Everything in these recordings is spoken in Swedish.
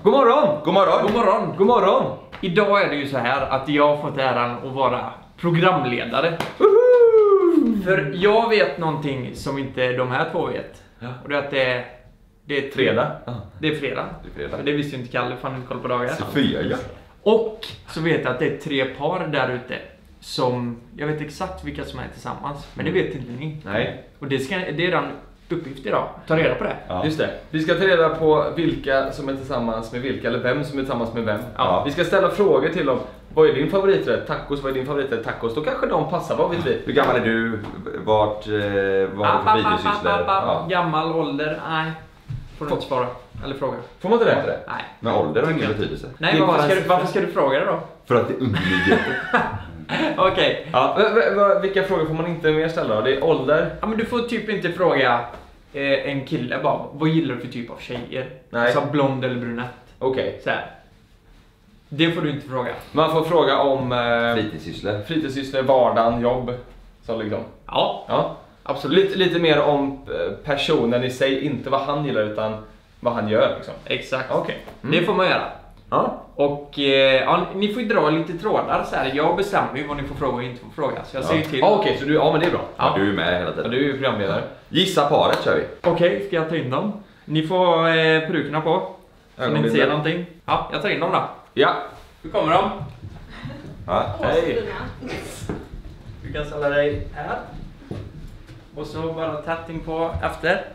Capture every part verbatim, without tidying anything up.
God morgon! God morgon! God morgon! God morgon! Idag är det ju så här att jag har fått äran att vara programledare. Woho! För jag vet någonting som inte de här två vet. Ja. Och det är att det är, det är fredag. Det är fredag. Det är fredag. För det visste ju inte Kalle, för han inte koll på dagar. Sofia, ja. Och så vet jag att det är tre par där ute som, jag vet exakt vilka som är tillsammans. Men det vet inte ni. Nej. Och det, ska, det är den uppgift idag. Ta reda på det. Ja. Just det. Vi ska ta reda på vilka som är tillsammans med vilka, eller vem som är tillsammans med vem. Ja. Vi ska ställa frågor till dem. Vad är din favoriträtt? Tacos, vad är din favoriträtt? Tacos. Då kanske de passar, vad vet vi? Hur gammal är du? Vart, eh, vad har du för fritidssysslor? Ja. Gammal ålder, nej. Får du inte svara. Eller fråga. Får man inte Får man det? inte Nej. Men ålder har ingen betydelse. Nej, Det är varför bara ska, en du, varför ska du fråga det då? För att det är underligger. Okej. Ja. V- v- v- vilka frågor får man inte mer ställa då? Det är ålder. Ja, men du får typ inte fråga eh, en kille bara, vad gillar du för typ av tjejer? Nej. Så blond eller brunett. Okej. Så här. Det får du inte fråga. Man får fråga om eh, Fritidssysslor. fritidssysslor, vardagen, jobb. Så liksom. Ja, Ja. absolut. Lite, lite mer om eh, personen i sig, inte vad han gillar utan vad han gör liksom. Exakt. Okej. Det får man göra. Ja. Och eh, ja, ni får ju dra lite trådar så här. Jag bestämmer ju vad ni får fråga och inte får fråga. Så jag Ja. säger till. Ja, okej, så du, ja men det är bra. Ja. Du är med hela Ja, tiden. du är ju programledare. Gissa paret kör vi. Okej, ska jag ta in dem? Ni får eh, perukerna på. Så ni inte ser Ögonbindel. någonting. Ja, jag tar in dem då. Ja. Hur kommer de? Ja. Hej. Du kan ställa dig här. Och så bara tätting på efter.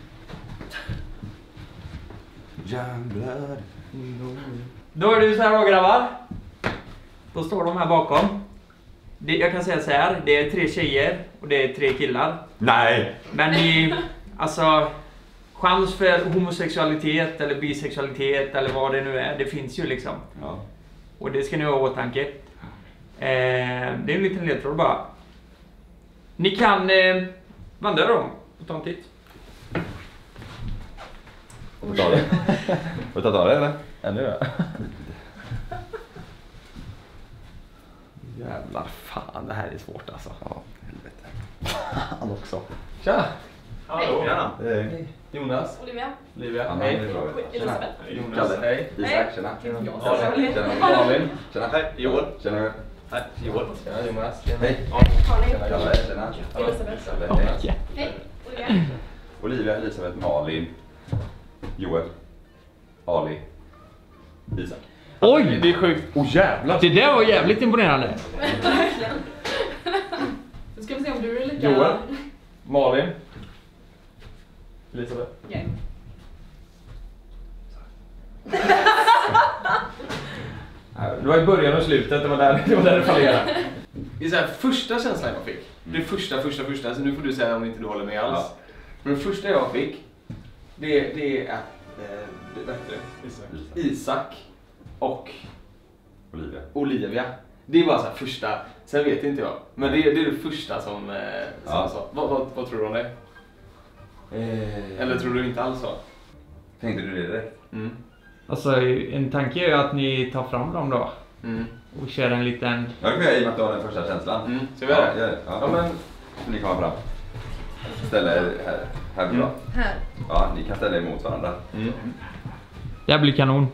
Youngblood. Då är det så här då, grabbar. Då står de här bakom. Det, jag kan säga så här. Det är tre tjejer och det är tre killar. Nej. Men ni, alltså, chans för homosexualitet eller bisexualitet eller vad det nu är, det finns ju liksom. Ja. Och det ska ni ha i åtanke. Eh, det är en liten ledtråd bara. Ni kan eh, vandra dem och ta en titt. Får vi ta det? Får vi ta ta det eller? Ännu ja. Jävlar fan, det här är svårt alltså. Ja, helvete. Han också. Tja! Hallå. Hej. Jonas. Olivia. Olivia. Anna, Hej. det är bra. Elisabeth. Jonas. Kalle. Hej. Isak, tjena. Malin. Tjena. Malin. Tjena. Hej. Joel. Tjena. Hej. Joel. Tjena Jonas. Hej. Karin. Kalle. Tjena. Elisabeth. Hej. Hej. Olivia. Olivia, Elisabeth, Malin, Joel, Ali, Isak. Oj! Det är sjukt. Oh jävlar. Det där var jävligt imponerande. Verkligen. Nu ska vi se om du är lika... Joel. Malin. Elisabeth. Ja. Det var i början och slutet, det var där det, var där det fallerade. Det är så här, första känslan jag fick. Det är första, första, första, så nu får du säga om inte du håller med alls. Ja. Men det första jag fick, det, det är att, eh, det, vad heter det? Isak. Isak och Olivia. Olivia. Det är bara så här första, sen vet inte jag. Men det, är- det är det första som, eh, som Ja. jag sa. Vad, vad, vad tror du om det? Eh, Eller tror du inte alls så? Tänkte du det direkt? Mm. Alltså, en tanke är ju att ni tar fram dem då. Mm. Och kör en liten... Ja, det kan jag i och med att du har den första känslan. Mm. Ska vi göra Ja, det? gör det. Ja. Ja, men, Så ni kommer fram. Ställa er här. Här blir bra. Här. Ja, ni kan ställa er mot varandra. mm. Det blir kanon.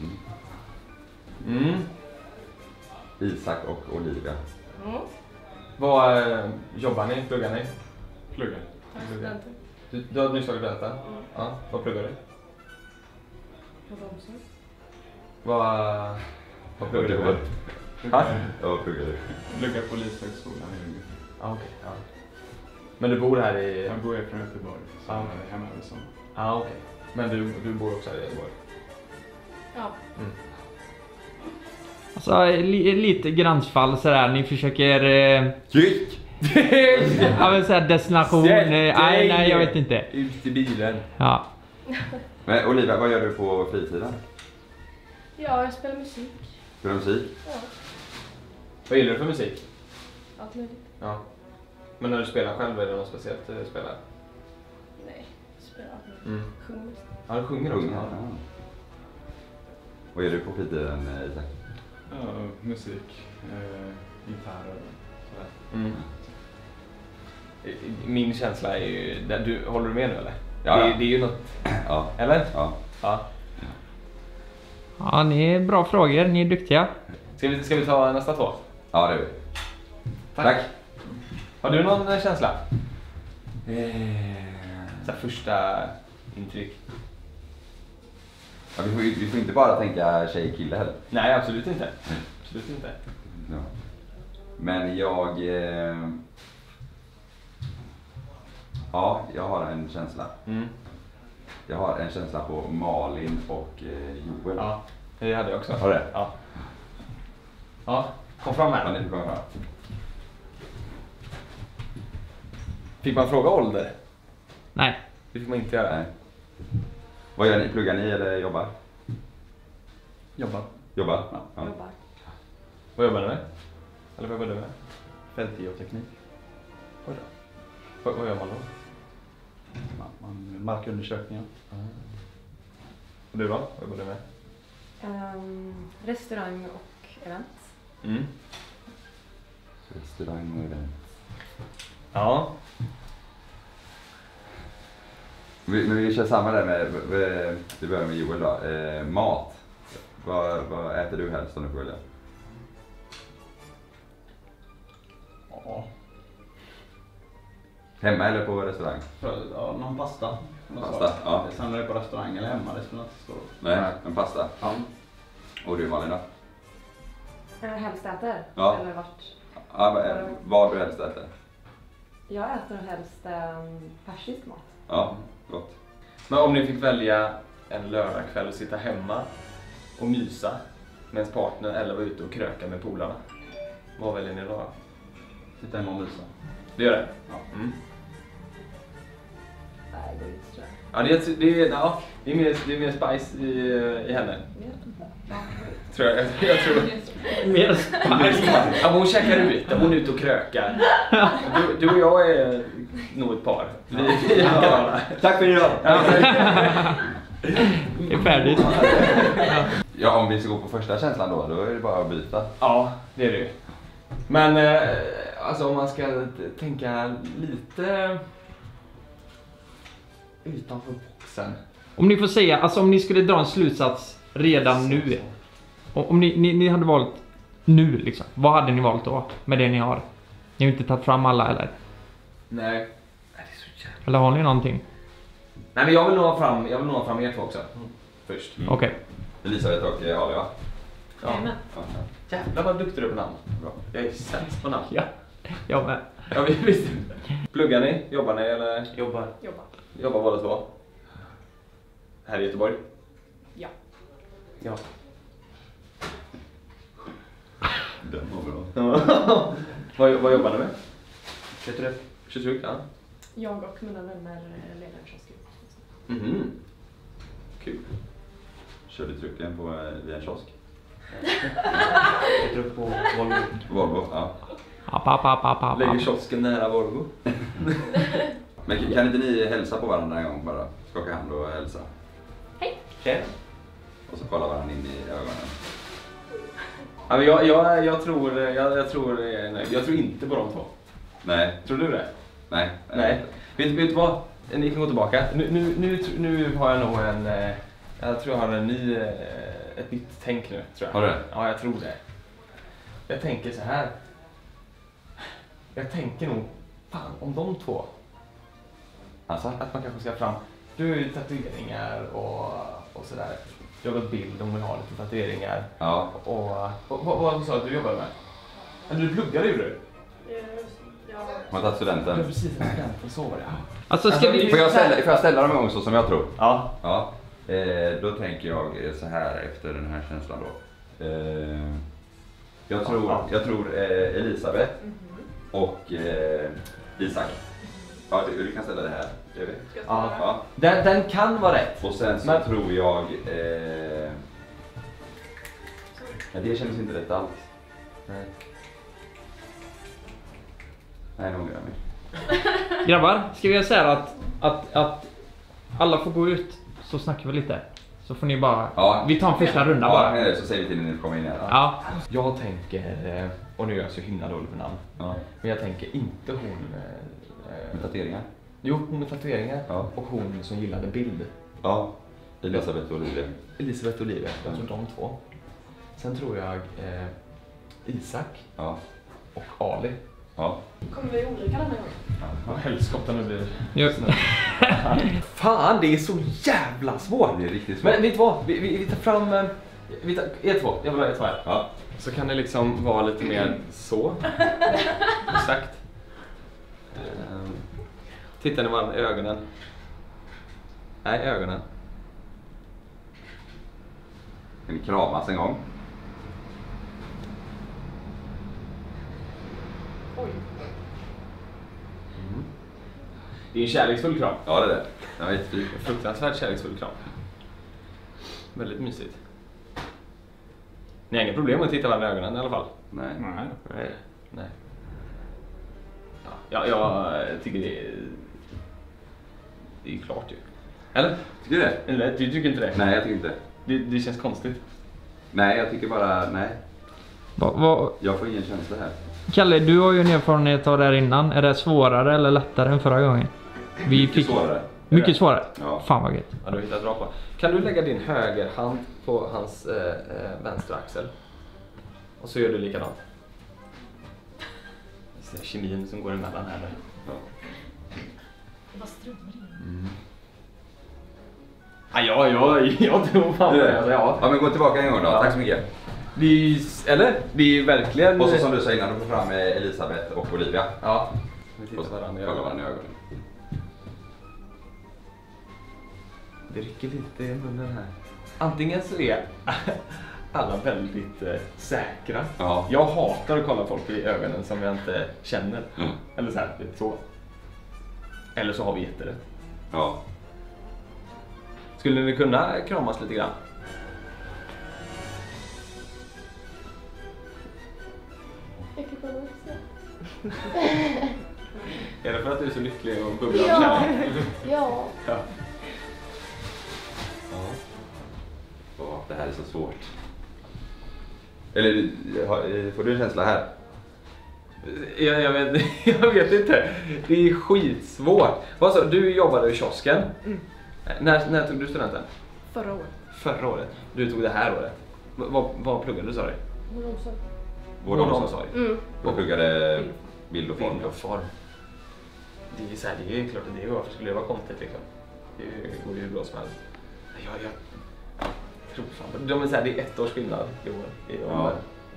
Mm. Isak och Olivia. Mm. Vad eh, jobbar ni? Pluggar ni? Pluggar. Studenter. Du, du har nyss tagit studenten? Mm. Ja. Vad pluggar du? Omsorg. Vad, vad pluggar du? Joel. Ha? Ja, vad pluggar du? Pluggar på Polishögskolan i Ljungby. Ah, okej. Ja. Men du bor här i... Jag bor ju från Göteborg, så Ja. jag är hemma över sommaren. Ja, okej. Men du, du bor också här i Göteborg? Ja. Alltså, li, lite gränsfall sådär. Ni försöker... Eh, Gick! ja, men såhär destination... Eh, Sätt nej, dig nej, jag vet inte. Ut i bilen. Ja. Men Olivia, vad gör du på fritiden? Ja, jag spelar musik. Spelar musik? Ja. Vad gillar du för musik? Allt möjligt. Ja. Men när du spelar själv, är det något speciellt du spelar? Nej, spelar allt möjligt. Mm. Sjunger mest. Ja, du sjunger också. Sjunger? Ja. Vad gör du på fritiden, Isak? Ja, musik, eh, gitarr och sådär. Mm. Min känsla är ju, där du, håller du med nu eller? Ja, det, ja. det är ju något, Ja. eller? Ja. Ja. Ja, ni är bra frågor. Ni är duktiga. Ska vi, ska vi ta nästa två? Ja, det är vi. Tack. Tack. Har du någon eh, känsla? Eh, Så här, första intryck? ja, vi, får, vi får inte bara tänka tjej-kille heller. Nej, absolut inte. Absolut inte. Ja. Men jag... Eh, ja, jag har en känsla. Mm. Jag har en känsla på Malin och eh, Joel. Ja, det hade jag också. Har du det? Ja. Ja, kom fram Ja, här. ni får komma fram. Fick man fråga ålder? Nej. Det fick man inte göra. Nej. Vad gör ni? Pluggar ni eller jobbar? Jobbar. Jobbar? Ja. Jobbar. Vad jobbar du med? Eller vad jobbar du med? Fältgeoteknik. Oj då. Vad, vad gör man då? Man, man, markundersökningar. Och du då? Vad jobbar du med? Um, restaurang och event. Mm. Restaurang och event. Ja. Vi, men vi kör samma där med, vi, vi börjar med Joel då. Eh, mat. Vad, vad äter du helst om du får välja? Ja. Hemma eller på restaurang? Ja, någon pasta. Pasta, ja. Sen är det på restaurang eller hemma, det spelar inte så stor roll. Nej, en pasta. Ja. Och du Malin då? Uh, helst äter. Ja. Eller vart. Ja, men, vad du helst äter? Jag äter helst um, persisk mat. Ja, gott. Men om ni fick välja en lördagkväll och sitta hemma och mysa med ens partner eller vara ute och kröka med polarna. Vad väljer ni då? Sitta hemma och mysa. Det gör det? Ja. Mm. Nej, det går inte tror jag. Ja, det är, det är, ja, det är, mer, det är mer spice i, i henne. Vet inte. Tror jag. Jag tror. Mer spice. Ja, hon käkar ut, hon är ute och krökar. Du, du och jag är nog ett par. Vi är likadana. Tack för idag! Det är färdigt. Ja, om vi ska gå på första känslan då, då är det bara att byta. Ja, det är det ju. Men eh, alltså om man ska t- tänka lite utanför boxen. Om ni får säga, alltså om ni skulle dra en slutsats redan nu. Om om ni, ni, ni hade valt nu liksom. Vad hade ni valt då med det ni har? Ni har inte tagit fram alla eller? Nej. Nej, det är så jävla... Eller har ni någonting? Nej, men jag vill nog ha fram, jag vill nog ha fram er två också. Mm. Först. Mm. Okej. Elisabeth och eh, Ali, va? Ja. Jajamän. Ja. Jävlar vad duktig du är på namn. Bra. Jag är sämst på namn. Ja, jag med. Ja, vi- visst. Pluggar ni? Jobbar ni eller? Jobbar. Jobba. Jobbar båda två? Här i Göteborg? Ja. Ja. Den var bra. vad, vad jobbar ni med? Kötträtt. Köttryck? Ja. Jag och mina vänner eh, leder en kiosk. Mhm. Kul. Körde trucken på eh, vid en kiosk. Kötträtt på Volvo. Volvo, ja. App, app, app, app, app. Lägger kiosken nära Volvo. Men kan inte ni hälsa på varandra en gång bara? Skaka hand och hälsa. Okej. Och så kolla varandra in i ögonen. Ja, men jag, jag, jag, tror, jag, jag, tror, nej, jag tror inte på de två. Nej, Tror du det? nej. Nej. Vet, vet du vad? Ni kan gå tillbaka. Nu, nu, nu, nu har jag nog en... eh, Jag tror jag har en ny, eh, ett nytt tänk nu. Tror jag. Har du det? Ja, jag tror det. Jag tänker så här. Jag tänker nog, fan om de två. Alltså? Att man kanske ska fram. Du har ju tatueringar och, och sådär. Jag har bild om vi har lite tatueringar. Ja. Och, och vad vad sa du att du jobbade med? Eller du pluggade ju du? Ja. Man har tagit Du studenten. har precis en student, så var det. Alltså ska Alltså, vi... Får jag ställa, får jag ställa dem en gång så som jag tror? Ja. Ja. Eh, då tänker jag så här efter den här känslan då. Eh, jag tror, Ja. jag tror eh, Elisabeth Mhm. och eh, Isak. Ja, du, du kan ställa det här. Det är vi. Ska jag Ja. svara? Ja. Den, den kan vara rätt. Och sen så Men- tror jag... Eh, ja, det känns inte rätt alls. Nej. Nej, nu ångrar jag mig. Grabbar, ska vi göra så här att, att, att alla får gå ut så snackar vi lite. Så får ni bara... Ja. Vi tar en första runda Ja, bara. nej, så säger vi till när ni kommer in här. Ja. Jag tänker, eh, och nu är jag så himla dålig på namn. Ja. Men jag tänker inte hon... eh, Med tatueringar? Jo, hon med tatueringar. Ja. Och hon som gillade bild. Ja. Elisabeth och Olivia. Elisabeth och Olivia, jag tror de två. Sen tror jag eh, Isak Ja. och Ali. Ja. Kommer vi olika den här gången? Ja, helskotta nu blir Jo. Fan, det är så jävla svårt. Det är riktigt svårt. Men vet du vad? Vi, vi, vi tar fram... eh, Vi tar, er två, jag vill ha er två här. Ja. Så kan det liksom vara lite mer så. Exakt. Ehm, Tittar ni varandra i ögonen? Nej, ögonen. Kan ni kramas en gång? Oj. Det är en kärleksfull kram. Ja, det är det. Det var jättefint. En fruktansvärt kärleksfull kram. Väldigt mysigt. Ni har inga problem med att titta varandra i ögonen i alla fall? Nej. Nej. Nej. Nej. Ja, jag tycker det är... Det är ju klart ju. Eller? Tycker du det? Eller du tycker inte det? Nej, jag tycker inte. Det, det känns konstigt. Nej, jag tycker bara, nej. Va, va, Jag får ingen känsla här. Kalle, du har ju en erfarenhet av det här innan. Är det svårare eller lättare än förra gången? Vi Mycket fick... svårare. Mycket svårare? Ja. Fan vad gött. Ja, du har hittat bra på. Kan du lägga din högerhand på hans eh, eh, vänstra axel? Och så gör du likadant. Det är kemin som går emellan här nu. Ja. Det var strömmar in. Mm. Ja, ja, ja, jag tror fan Det är det. det. Alltså, ja. Ja, men gå tillbaka en gång då. Ja. Tack så mycket. Det är, ju- eller? Det är ju verkligen... Och så som du sa innan, du får fram eh, Elisabeth och Olivia. Ja. Vi Och tittar varandra i kolla ögonen. varandra i ögonen. Det rycker lite i munnen här. Antingen så är alla väldigt eh, säkra. Ja. Jag hatar att kolla folk i ögonen som jag inte känner. Mm. Eller så här, lite så. Eller så har vi jätterätt. Ja. Skulle ni kunna kramas lite grann? Jag kan kolla också. Är det för att du är så lycklig och bubblar av Ja. kärlek? Ja. Ja. Åh, det här är så svårt. Eller har- får du en känsla här? Jag, jag, vet, jag vet inte. Det är skitsvårt. Vad sa du? Jobbade i kiosken? Mm. När, när tog du studenten? Förra året. Förra året. Du tog det här året. V- Vad, vad pluggade du, sa du? Vår omsorg. Vård och omsorg. Mm. Jag pluggade bild och form. Bild och form. Det är, så här, det är ju klart att det är, varför skulle det vara konstigt liksom? Det går ju hur bra som helst. Jag, jag tror fan de är så här, det är ett års skillnad i år. I år. Ja.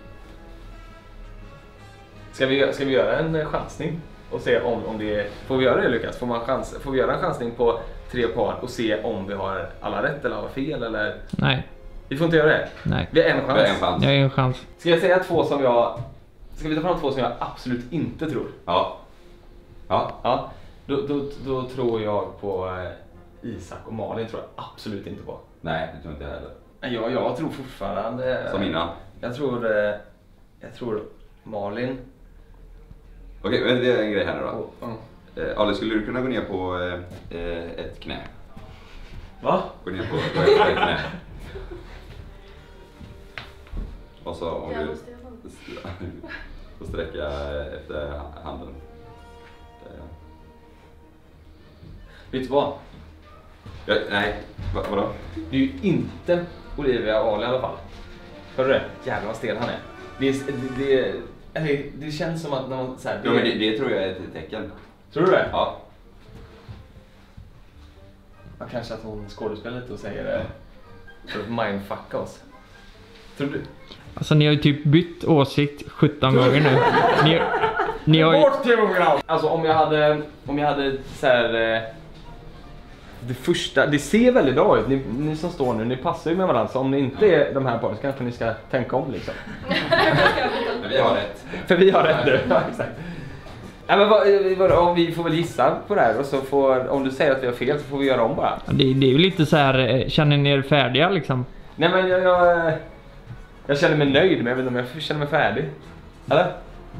Ska, vi, ska vi göra en chansning och se om, om det är... Får vi göra det, Lukas? Får, man chans, får vi göra en chansning på tre par och se om vi har alla rätt eller har fel? Eller? Nej, Vi får inte göra det. nej. Vi har en chans. Vi har en chans. Jag har en chans. Ska jag säga två som jag... Ska vi ta fram två som jag absolut inte tror? Ja. Ja. Ja, då, då, då tror jag på eh, Isak och Malin tror jag absolut inte på. Nej, det tror inte jag heller. Nej, Jag, jag tror fortfarande... Som innan. Jag tror, eh, jag tror Malin Okej, men det är en grej här nu då. och... Mm. Eh, Ali, skulle du kunna gå ner på eh, ett knä? Va? Gå ner på på ett, ett knä. Och så om Jag du... måste göra Så sträcka efter handen. Där, ja. Vet du vad? Ja, nej, Va, vadå? Det är ju inte Olivia och Ali i alla fall. Hör du det? Jävlar vad stel han är. Det, är, det, det, eller, det känns som att när man... Så här, det, Ja, men det, det tror jag är ett tecken. Tror du det? Ja. Ja, kanske att hon skådespelar lite och säger det för att mindfucka oss. Tror du? Alltså ni har ju typ bytt åsikt sjutton gånger nu. Ni, ni har ju... Bort tv-program! Alltså om jag hade, om jag hade så här, eh, det första, det ser väldigt bra ut. Ni, ni som står nu, ni passar ju med varandra. Så om ni inte är de här paren så kanske ni ska tänka om liksom. Men vi har rätt. För vi har rätt nu. Ja, exakt. Ja, men vad, vad, om vi får väl gissa på det här och så får, om du säger att vi har fel så får vi göra om bara. Det, det är ju lite så här, eh, känner ni er färdiga liksom? Nej men jag, jag, jag känner mig nöjd men jag vet inte om jag känner mig färdig. Eller?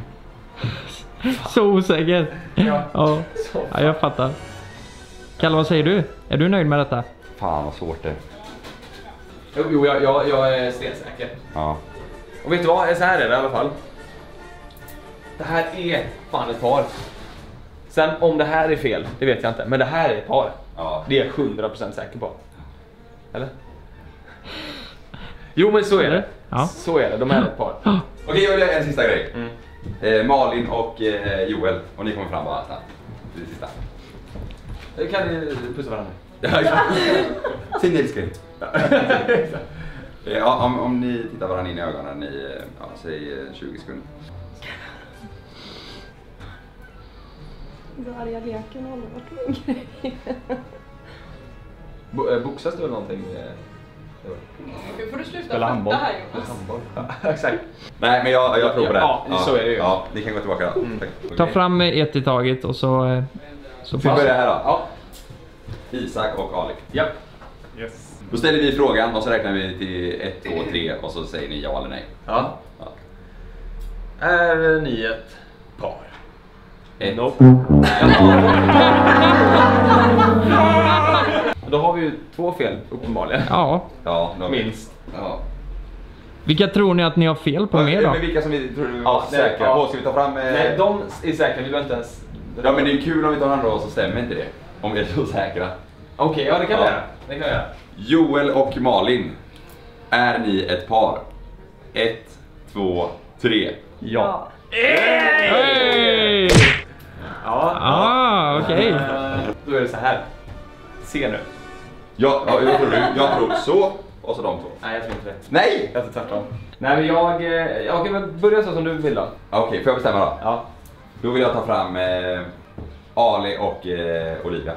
Så osäker. Ja. Ja, Så. ja jag fattar. Kalle, vad säger du? Är du nöjd med detta? Fan vad svårt det är. Jo, jo jag, jag, jag är stensäker. Ja. Och vet du vad? Så här är det i alla fall. Det här är fan ett par. Sen om det här är fel, det vet jag inte. Men det här är ett par. Ja. Det är jag hundra procent säker på. Eller? Jo men så är det. Ja. Så är det, de är ett par. Okej, jag vill göra en sista grej. Mm. Eh, Malin och eh, Joel, och ni kommer fram bara snabbt. Det är sista. Kan ni pussa varandra? Sin älskling. Ja, om, om ni tittar varandra in i ögonen i, ja, säg tjugo sekunder. Den arga leken håller varit en grej. Bo- äh, boxas du eller någonting? Nu får du sluta Spela handboll. flirta här Jonas. Handboll. Ja, exakt. Nej, men jag, jag tror på det. Ja, så är det ju. Ja, ni kan gå tillbaka då. Tack. Ta Okej. fram ett i taget och så... eh, så Vi börjar här då. Ja. Isak och Ali. Ja. Yes. Då ställer vi frågan och så räknar vi till ett, två, tre och så säger ni ja eller nej. Ja. Ja. Är ni ett par? Ett. Då har vi ju två fel uppenbarligen. Ja. Ja, då har vi- Minst. Ja. Vilka tror ni att ni har fel på mer då? Men vilka som vi tror vi Ja, var nej, säkra ja. på? Ska vi ta fram... Eh... Nej, de är säkra. Vi behöver inte ens... Ja, men det är kul om vi tar andra och så stämmer inte det. Om vi är så säkra. Okej, ja det kan vi Ja. göra. Det kan vi göra. Joel och Malin. Är ni ett par? Ett, två, tre. Ja. Hey! Ja. Ah, okej. Eh, Då är det så här. Se nu. Ja, ja, jag tror du. Jag tror så. Och så de två. Nej, jag tror inte det. Nej! Jag tror tvärtom. Nej, men jag... eh, Jag kan väl börja så som du vill då. Okej, får jag bestämma då? Ja. Då vill jag ta fram eh, Ali och eh, Olivia.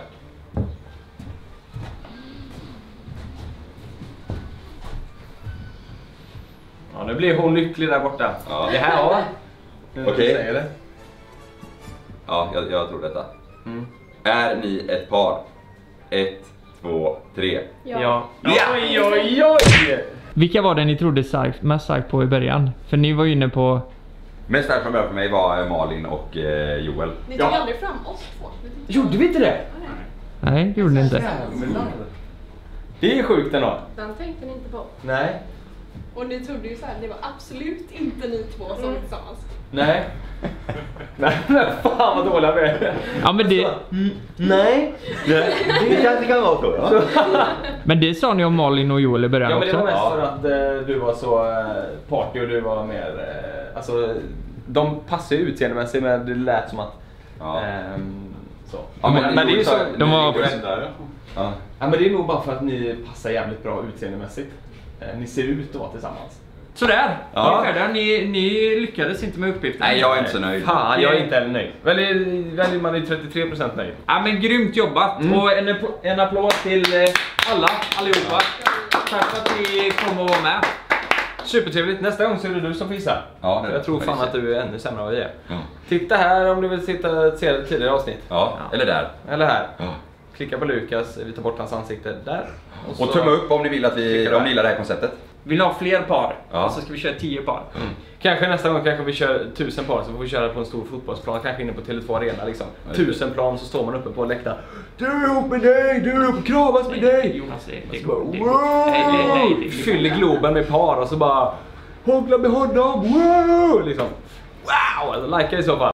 Ja, nu blir hon lycklig där borta. Ja. Det här, ja. Nu när du Okej. säger det. Ja, jag, jag tror detta. Mm. Är ni ett par? Ett, två, tre. Ja. Ja. Ja. Oj, oj, oj! Vilka var det ni trodde starkt, mest starkt på i början? För ni var ju inne på... Mest starkt från början för mig var eh, Malin och eh, Joel. Ni tog Ja. aldrig fram oss två. Ni tog- Gjorde vi inte det? Nej, det gjorde ni inte. Det är sjukt ändå. Den tänkte ni inte på. Nej. Och ni trodde ju så här, det var absolut inte ni två som var tillsammans. Nej. Nej, men fan vad dåliga vi är. Ja, men det, Nej, det, det kanske kan vara så. Ja. men det sa ni om Malin och Joel i början Ja, men det var också. mest för att eh, du var så eh, party och du var mer... Eh, alltså, de passar ju utseendemässigt men det lät som att... Ja. ehm, så. Ja, men, men det är ju så... de var- Ja. Ja, men det är nog bara för att ni passar jävligt bra utseendemässigt. Eh, ni ser ut att vara tillsammans. Sådär, Ja. vi är färdiga. Ni, ni lyckades inte med uppgiften. Nej, jag är inte så nöjd. Fan, jag är inte heller nöjd. Väljer, väljer man är trettiotre procent nöjd. Ja, men grymt jobbat. Mm. Och en, en applåd till eh, alla, allihopa. Tack för att ni kom och var med. Supertrevligt. Nästa gång så är det du som får gissa. Ja, det är jag det. tror Ja, fan det att du är ännu sämre än vad vi är. Ja. Titta här om du vill titta, se tidigare avsnitt. Ja, eller där. Eller här. Ja. Klicka på Lukas, vi tar bort hans ansikte där. Och tumma upp om ni vill att vi, Klicka om där. ni gillar det här konceptet. Vill ni ha fler par? Ja. Så ska vi köra tio par. Kanske nästa gång kanske vi kör tusen par så får vi köra på en stor fotbollsplan, kanske inne på Tele två Arena liksom. Ja, det- Tusen plan så står man uppe på läktaren. Du är ihop med dig, du är ihop och kramas med dig. Jonas, det, det Så bara, går. Det går. Nej, nej, nej, det går. Fyller Globen med par och så bara hångla med honom, wow! Liksom. Wow! Alltså, likea i så fall.